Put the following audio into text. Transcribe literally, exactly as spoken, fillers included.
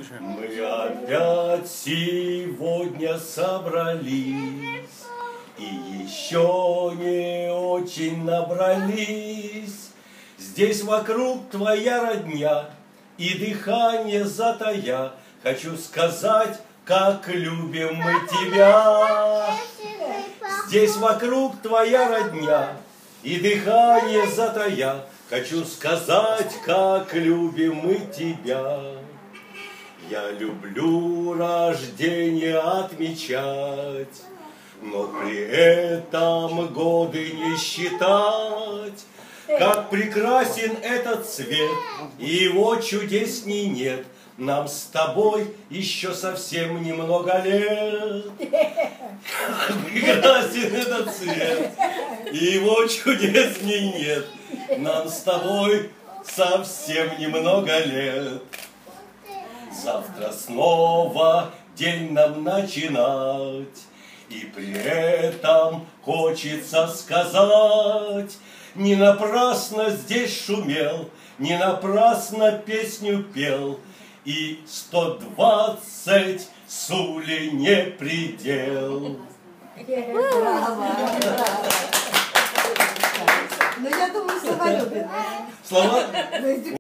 Мы опять сегодня собрались и еще не очень набрались. Здесь вокруг твоя родня, и дыхание затая. Хочу сказать, как любим мы тебя. Здесь вокруг твоя родня, и дыхание затая. Хочу сказать, как любим мы тебя. Я люблю рождение отмечать, но при этом годы не считать. Как прекрасен этот цвет, и его чудесней нет. Нам с тобой еще совсем немного лет. Как прекрасен этот цвет, и его чудесней нет. Нам с тобой совсем немного лет. Завтра снова день нам начинать, и при этом хочется сказать: не напрасно здесь шумел, не напрасно песню пел, и сто двадцать сули не предел. Ну, я думаю, слова любят. Слова?